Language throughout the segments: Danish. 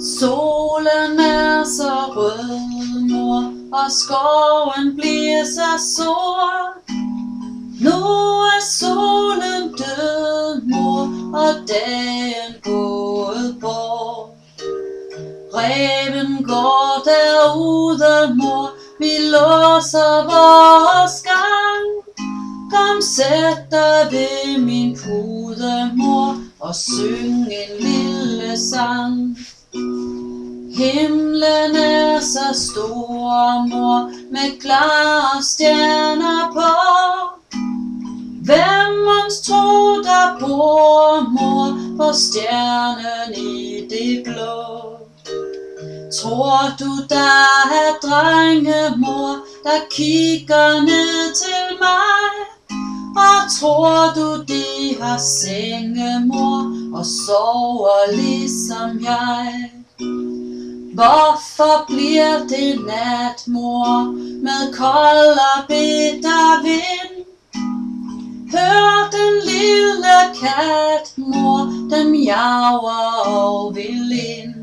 Solen er så rød, mor, og skoven bliver så sort. Nu er solen død, mor, og dagen gået bort. Ræven går derude, mor, vi låser vores gang. Kom, sæt dig ved min pude, mor, og syng en lille sang. Himlen er så stor, mor, med klare stjerner på. Hvem mås tro, der bor, mor, på stjernen i det blå? Tror du, der er drenge, mor, der kigger ned til mig? Og tror du, de har senge, mor, og sover ligesom jeg? Hvorfor bliver det nat, mor, med kold og bitter vind? Hør den lille kat, mor, den miauer og vil ind.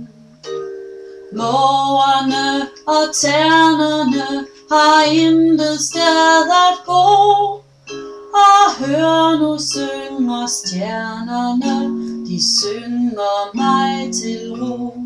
Mågerne og ternerne har intet sted at gå. Og hør, nu synger stjernerne, de synger mig til ro.